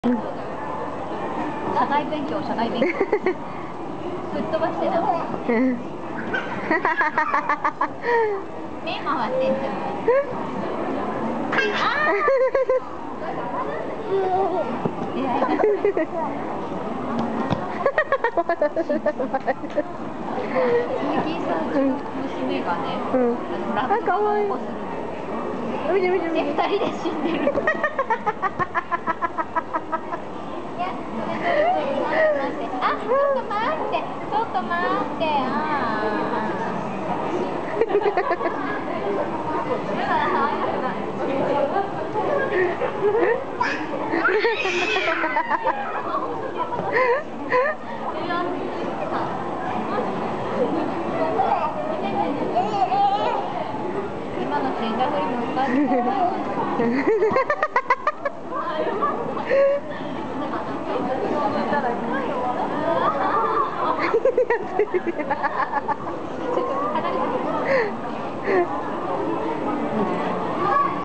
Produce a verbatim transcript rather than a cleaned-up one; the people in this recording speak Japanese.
社会勉強、社会勉強。ぶっ飛ばしてな。目回ってんじゃん。あいやいや。最近さ、娘がね、あのラップを起こする。で、二人で死んでる。あ、ちょっと待って、ちょっと待って、あ今のシンガポールも使って